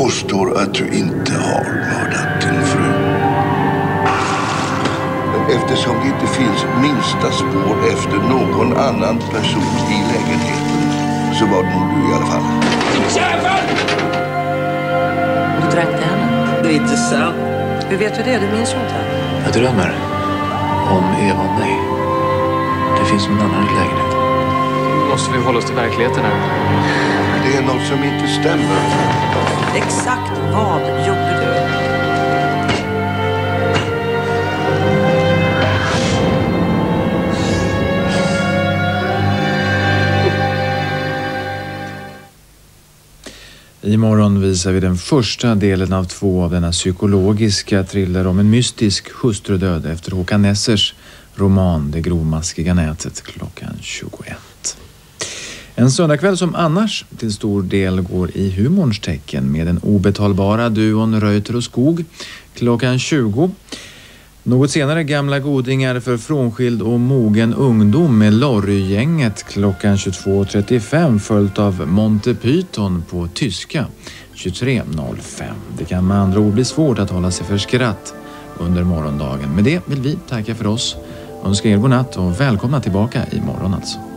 påstår att du inte har mördat din fru. Men eftersom det inte finns minsta spår efter någon annan person i lägenheten så var det nog du i alla fall. Jävel! Du dränkte henne? Det är inte sant. Hur vet du det? Du minns ju inte. Jag drömmer om Eva och mig. Det finns någon annan i lägenheten. Måste vi hålla oss till verkligheten här? Det är något som inte stämmer. Exakt vad gjorde du? Imorgon visar vi den första delen av 2 av denna psykologiska thriller om en mystisk hustrudöd efter Håkan Nessers roman Det grovmaskiga nätet klockan 21. En söndagkväll som annars till stor del går i humorns tecken med den obetalbara duon Reuter och Skog klockan 20. Något senare gamla godingar för frånskild och mogen ungdom med Lorry-gänget klockan 22.35 följt av Monty Python på tyska 23.05. Det kan med andra ord bli svårt att hålla sig för skratt under morgondagen. Med det vill vi tacka för oss, önska er god natt och välkomna tillbaka imorgon alltså.